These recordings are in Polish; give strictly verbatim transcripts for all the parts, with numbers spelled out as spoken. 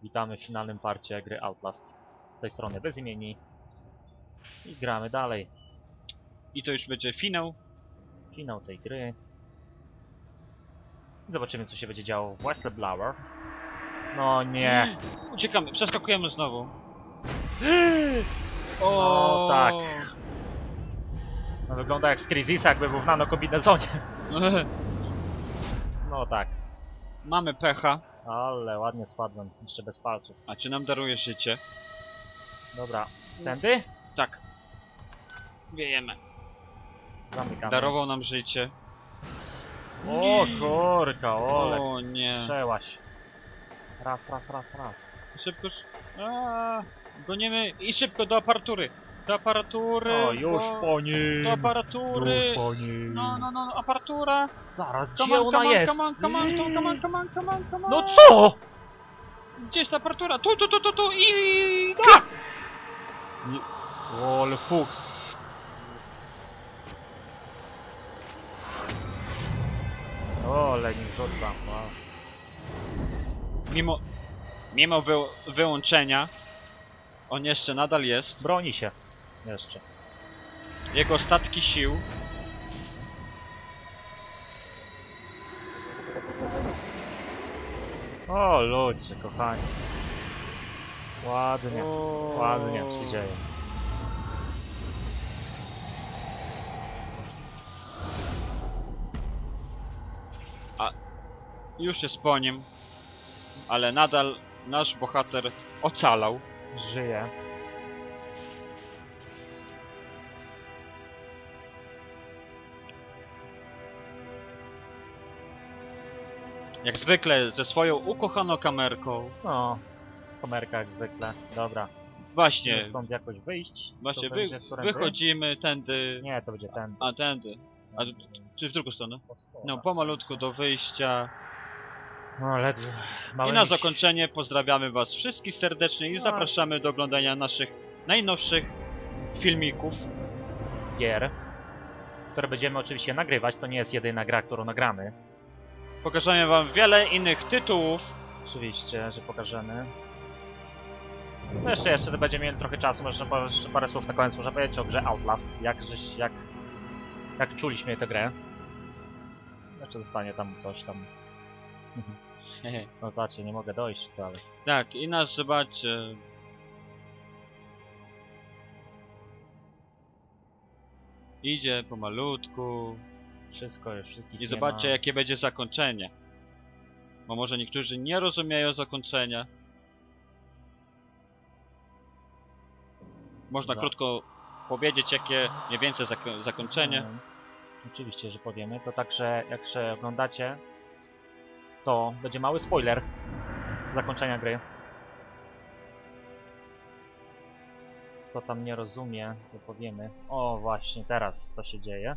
Witamy w finalnym parcie gry Outlast. Z tej strony Bezimieni. I gramy dalej. I to już będzie finał. Finał tej gry. Zobaczymy, co się będzie działo w Whistleblower. No nie. Uciekamy, przeskakujemy znowu. O tak. No, wygląda jak z Crisisa, jakby był w nanokombinezonie. No tak. Mamy pecha. Ale ładnie spadłem, jeszcze bez palców. A czy nam daruje życie? Dobra. Tędy? Tak. Wiejemy. Zamykamy. Darował nam życie. O kurka, ole. O nie. Przełaś. Raz, raz, raz, raz. Szybko. Aaaa, gonimy i szybko do aparatury. Do aparatury. O, już do, po nim. do aparatury. Już po nim. No, no, no, aparatura. Zaraz, Come gdzie on, ona come on, jest? come on, come on, come on, come on, come on, come on. No co? Gdzie jest ta aparatura? Tu, tu, tu, tu, tu i... Tak! O, ale fuks. O, ale nim rzuca. Wow. Mimo... Mimo wy, wyłączenia, on jeszcze nadal jest. Broni się. Jeszcze. Jego ostatki sił. O, ludzie, kochani. Ładnie, O. ładnie się dzieje. A już jest po nim. Ale nadal nasz bohater ocalał. Żyje. Jak zwykle ze swoją ukochaną kamerką. No, komerka jak zwykle. Dobra. Właśnie, Musimy stąd jakoś wyjść. właśnie To wy, będzie którędy? wychodzimy tędy. Nie, to będzie ten. A tędy. A tu- czy w drugą stronę? No pomalutku do wyjścia. No, ledwo. I Małymi na zakończenie pozdrawiamy was wszystkich serdecznie i No. zapraszamy do oglądania naszych najnowszych filmików. z gier, które będziemy oczywiście nagrywać. To nie jest jedyna gra, którą nagramy. Pokażemy wam wiele innych tytułów. Oczywiście, że pokażemy. No jeszcze, jeszcze będziemy mieli trochę czasu, może pa- jeszcze parę słów na koniec można powiedzieć o grze Outlast. Jak, żeś, jak, jak czuliśmy tę grę. Jeszcze zostanie tam coś tam. No zobaczcie, nie mogę dojść wcale. Tak, i nas zobaczcie. Idzie pomalutku. Wszystko już, wszystkich I nie zobaczcie ma. jakie będzie zakończenie. Bo może niektórzy nie rozumieją zakończenia. Można Za- krótko powiedzieć jakie mniej więcej zako zakończenie. Mm, oczywiście, że powiemy. To także, jak się oglądacie, to będzie mały spoiler zakończenia gry. Kto tam nie rozumie, to powiemy. O, właśnie, teraz to się dzieje.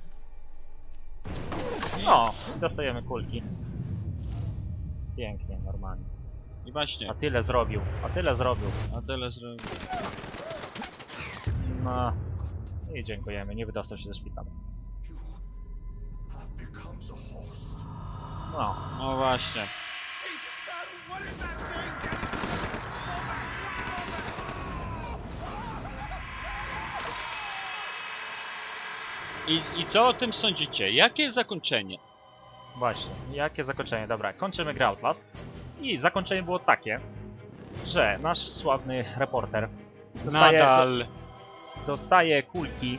No, dostajemy kulki. Pięknie, normalnie. I właśnie, A tyle zrobił, a tyle zrobił. a tyle zrobił. No. I dziękujemy, nie wydostał się ze szpitala. No. No właśnie. I, I co o tym sądzicie? Jakie jest zakończenie? Właśnie, jakie zakończenie? Dobra, kończymy grę Outlast. I zakończenie było takie, że nasz sławny reporter dostaje, Nadal. dostaje kulki.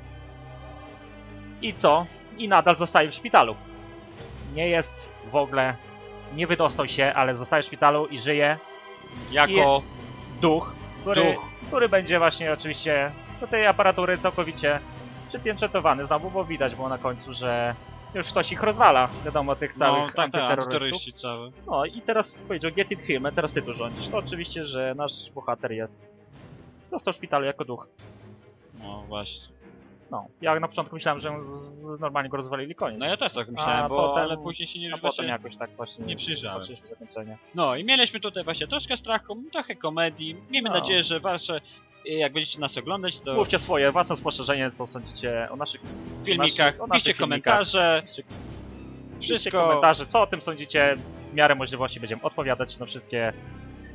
I co? I nadal zostaje w szpitalu. Nie jest w ogóle... Nie wydostał się, ale zostaje w szpitalu i żyje Jako duch, który, duch. który będzie właśnie oczywiście do tej aparatury całkowicie przypieczętowany. Znowu, bo widać było na końcu, że już ktoś ich rozwala. Wiadomo, tych całych No, tak, tak, antyterrorystów. antyterroryści cały. No i teraz powiedział Get it him, teraz ty tu rządzisz. To oczywiście, że nasz bohater jest... Został w szpitalu jako duch. No właśnie. No, ja na początku myślałem, że z- normalnie go rozwalili, koniec. No ja też tak myślałem, A bo potem- ale później się nie A właśnie potem jakoś tak właśnie nie przyjrzałem. patrzyliśmy zakończenie. No i mieliśmy tutaj właśnie troszkę strachu, trochę komedii. Miejmy No. nadzieję, że wasze, jak będziecie nas oglądać, to Mówcie swoje własne spostrzeżenie, co sądzicie o naszych w filmikach, o naszych piszcie filmikach. komentarze. Piszcie Wszystko komentarze, co o tym sądzicie. W miarę możliwości będziemy odpowiadać na wszystkie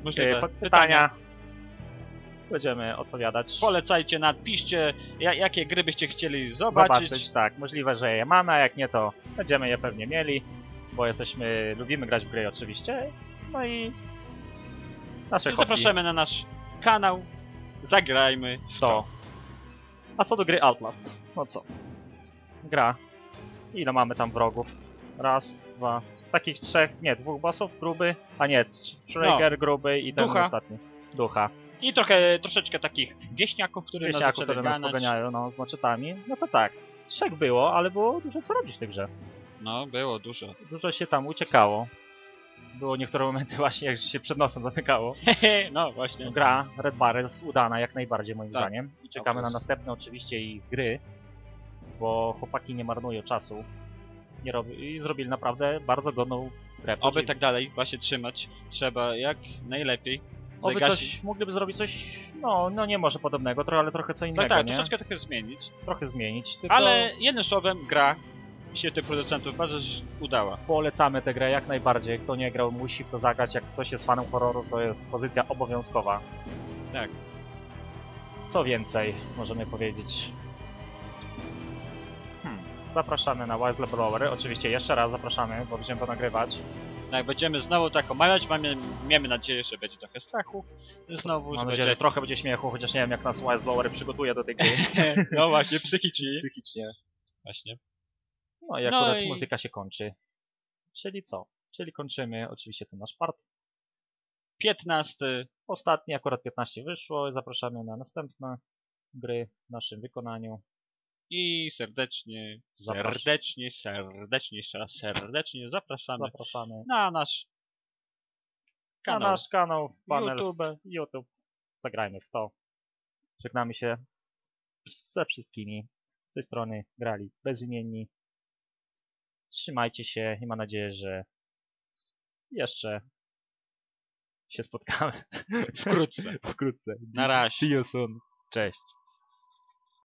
Możliwe. Pod pytania będziemy odpowiadać. Polecajcie, napiszcie, ja, jakie gry byście chcieli zobaczyć. Zobaczyć, tak. Możliwe, że je mamy, a jak nie, to będziemy je pewnie mieli, bo jesteśmy, lubimy grać w gry oczywiście. No i nasze I hobby zapraszamy na nasz kanał. Zagrajmy w to. to. A co do gry Outlast? No co? Gra. Ile mamy tam wrogów? Raz, dwa. Takich trzech, nie, dwóch bossów, gruby, a nie, Traeger, gruby i ten Ducha. ostatni. Ducha. I trochę, troszeczkę takich wieśniaków, które nas Wiesiaków, zaczęły które nas ganać. poganiają, no, z maczetami. No to tak, trzech było, ale było dużo co robić w tej grze. No, było dużo. Dużo się tam uciekało. Było niektóre momenty właśnie, jak się przed nosem zamykało. No właśnie. Gra Red Barrels udana jak najbardziej moim Tak. zdaniem. I czekamy na następne oczywiście ich gry, bo chłopaki nie marnują czasu. Nie robi, I zrobili naprawdę bardzo godną grę. Oby tak dalej właśnie trzymać. Trzeba jak najlepiej. Oby zagasić- coś, mogliby zrobić coś, no, no nie może podobnego, trochę, ale trochę co innego, Tak, tak, nie? troszeczkę trochę zmienić. Trochę zmienić, tylko Ale jednym słowem, gra się tych producentów bardzo udała. polecamy tę grę jak najbardziej. Kto nie grał, musi w to zagrać. Jak ktoś jest fanem horroru, to jest pozycja obowiązkowa. Tak. Co więcej możemy powiedzieć? Hmm. Zapraszamy na Wise Blowery. Oczywiście jeszcze raz zapraszamy, bo będziemy to nagrywać. Jak będziemy znowu tak omawiać, mamy, mamy nadzieję, że będzie trochę strachu. Znowu, Mam że nadzieję, że będzie... trochę będzie śmiechu, chociaż nie wiem jak nas Wise Blowery przygotuje do tej gry No właśnie, psychicznie. psychicznie. Właśnie. No i No akurat i- muzyka się kończy. Czyli co? Czyli kończymy oczywiście ten nasz part. piętnasty. Ostatni akurat piętnaście wyszło. Zapraszamy na następne gry w naszym wykonaniu. I serdecznie, Zapraszam. serdecznie, serdecznie, jeszcze raz serdecznie zapraszamy Zapraszamy na nasz na kanał nasz kanał, panel YouTube. YouTube. Zagrajmy w to. Żegnamy się ze wszystkimi. Z tej strony grali bezimienni. Trzymajcie się i mam nadzieję, że jeszcze się spotkamy. Wkrótce. Wkrótce. Na razie. See you soon. Cześć.